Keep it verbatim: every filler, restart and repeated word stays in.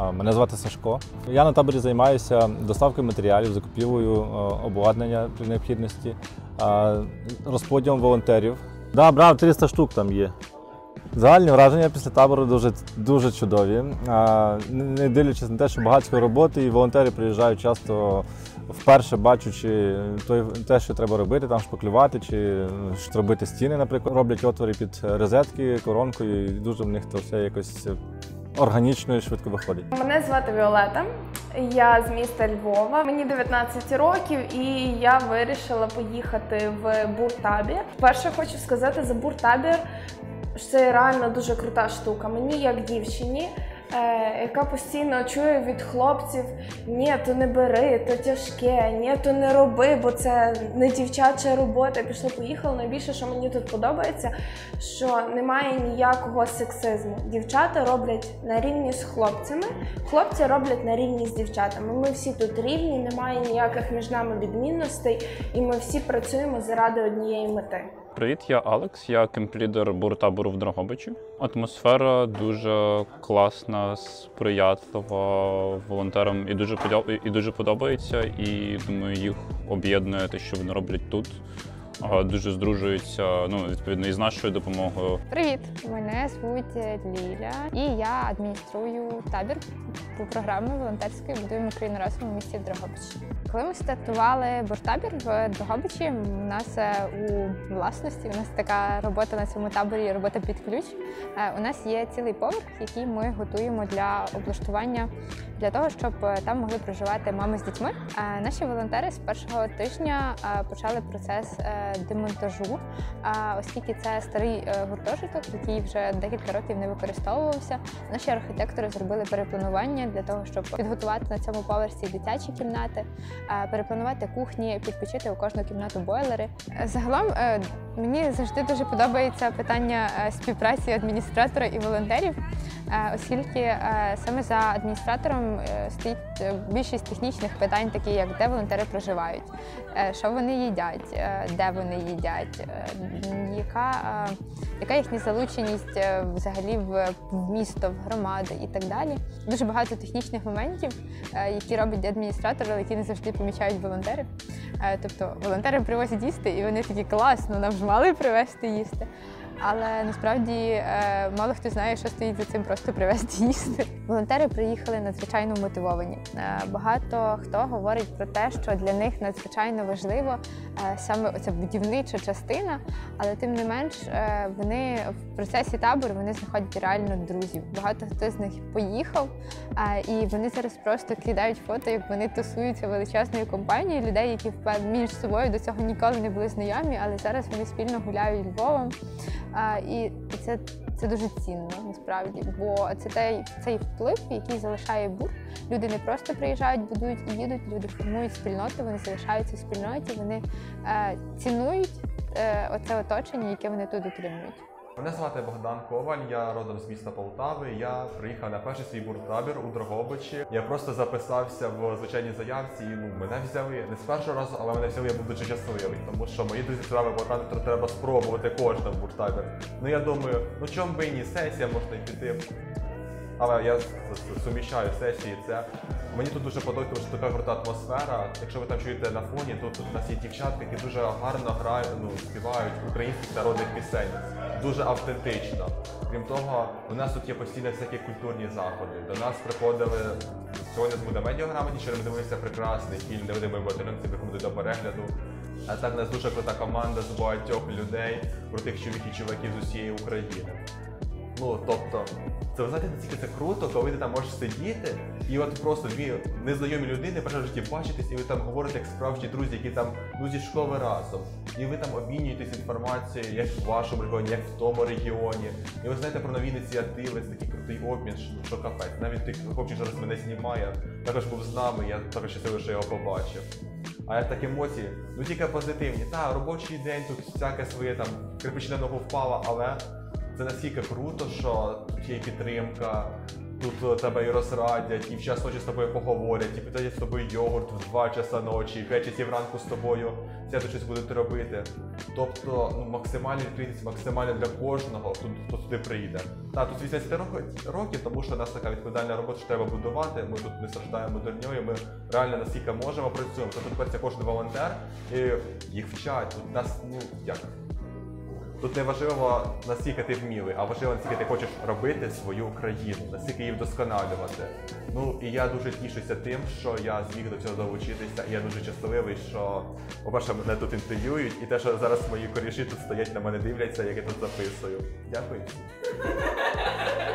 Мене звати Сашко. Я на таборі займаюся доставкою матеріалів, закупівлею обладнання при необхідності, розподілом волонтерів. Да, брав триста штук там є. Загальні враження після табору дуже, дуже чудові. Не дивлячись на те, що багатько роботи і волонтери приїжджають часто вперше, бачачи те, що треба робити, там шпаклювати чи робити стіни, наприклад. Роблять отвори під розетки, коронкою, і дуже в них то все якось органічно і швидко виходить. Мене звати Віолета, я з міста Львова, мені дев'ятнадцять років і я вирішила поїхати в буртабір. Перше хочу сказати за буртабір, що це реально дуже крута штука. Мені як дівчині, яка постійно чує від хлопців: ні, то не бери, то тяжке, ні, то не роби, бо це не дівчача робота. Пішло-поїхало. Найбільше, що мені тут подобається, що немає ніякого сексизму. Дівчата роблять на рівні з хлопцями, хлопці роблять на рівні з дівчатами. Ми всі тут рівні, немає ніяких між нами відмінностей, і ми всі працюємо заради однієї мети. Привіт, я Алекс, я кемп-лідер буртабору в Дрогобичі. Атмосфера дуже класна, сприятлива волонтерам і дуже, і дуже подобається. І думаю, їх об'єднує те, що вони роблять тут. Дуже здружуються, ну, відповідно, і з нашою допомогою. Привіт! Мене звуть Ліля, і я адмініструю табір по програмі волонтерської «Будуємо Україну разом» у місті Дрогобичі. Коли ми стартували буртабір в Дрогобичі, у нас у власності, у нас така робота на цьому таборі, робота під ключ. У нас є цілий поверх, який ми готуємо для облаштування, для того, щоб там могли проживати мами з дітьми. Наші волонтери з першого тижня почали процес демонтажу, оскільки це старий гуртожиток, який вже декілька років не використовувався. Наші архітектори зробили перепланування для того, щоб підготувати на цьому поверсі дитячі кімнати, перепланувати кухні, підключити у кожну кімнату бойлери. Загалом мені завжди дуже подобається питання співпраці адміністратора і волонтерів, оскільки саме за адміністратором стоїть більшість технічних питань, такі як де волонтери проживають, що вони їдять, де вони їдять, яка, яка їхня залученість взагалі в, в місто, в громади і так далі. Дуже багато технічних моментів, які робить адміністратор, але які не завжди помічають волонтери. Тобто волонтери привозять їсти, і вони такі: класно, нам ж мали привезти їсти. Але насправді мало хто знає, що стоїть за цим просто привезти їсти. Волонтери приїхали надзвичайно мотивовані. Багато хто говорить про те, що для них надзвичайно важливо саме оця будівнича частина, але тим не менш вони в процесі табору вони знаходять реально друзів. Багато хто з них поїхав, і вони зараз просто кидають фото, як вони тусуються величезною компанією людей, які між собою до цього ніколи не були знайомі, але зараз вони спільно гуляють Львовом. А, і це, це дуже цінно, насправді, бо це той, цей вплив, який залишає бур. Люди не просто приїжджають, будують і їдуть, люди формують спільноти, вони залишаються в спільноті, вони е, цінують е, оце оточення, яке вони тут отримують. Мене звати Богдан Коваль, я родом з міста Полтави. Я приїхав на перший свій буртабір у Дрогобичі. Я просто записався в звичайній заявці і ну, мене взяли не з першого разу, але мене взяли, я був дуже щасливий, тому що мої друзі сказали: Богдан, треба спробувати кожному буртабір. Ну я думаю, ну чому би і ні, сесія, можна й піти. Але я суміщаю сесії це. Мені тут дуже подобається, тому що така крута атмосфера. Якщо ви там чуєте на фоні, тут у нас є дівчатки, які дуже гарно грають, ну, співають українських народних пісень. Дуже автентично. Крім того, у нас тут є постійно всякі культурні заходи. До нас приходили, сьогодні буде медіаграмоті, що ми дивилися прекрасний фільм «Невидимий батальйон», це приходить до перегляду. А так у нас дуже крута команда з багатьох людей, крутих чоловіків і чуваків з усієї України. Ну, тобто, це, ви знаєте, наскільки це круто, коли ти там можеш сидіти, і от просто дві незнайомі людини перше в житті бачитесь, і ви там говорите як справжні друзі, які там, ну, зі школи разом. І ви там обмінюєтесь інформацією, як в вашому регіоні, як в тому регіоні. І ви знаєте про нові ініціативи, це такий крутий обмін, що капець. Навіть той хлопчик, що зараз мене знімає, також був з нами, я також щасливий, що я його побачив. А як так емоції, ну тільки позитивні. Та, робочий день, тут всяке своє там, кирпич на ногу впала, але це настільки круто, що тут є підтримка, тут тебе і розрадять, і в час ночі з тобою поговорять, і питають з тобою йогурт в два часа ночі, в п'ять часів ранку з тобою сядуть щось будуть робити. Тобто ну, максимальна відкритість, максимально для кожного, хто, хто сюди прийде. Так, тут вісімдесят років, тому що у нас така відповідальна робота, що треба будувати, ми тут не страждаємо дурньою, ми реально наскільки можемо працюємо. Тобто тепер це кожен волонтер, і їх вчать, тут нас, ну як? Тут не важливо, наскільки ти вмілий, а важливо, наскільки ти хочеш робити свою країну, наскільки її вдосконалювати. Ну, і я дуже тішуся тим, що я зміг до цього долучитися, і я дуже щасливий, що, по-перше, мене тут інтерв'юють, і те, що зараз мої коріші тут стоять, на мене дивляться, як я тут записую. Дякую.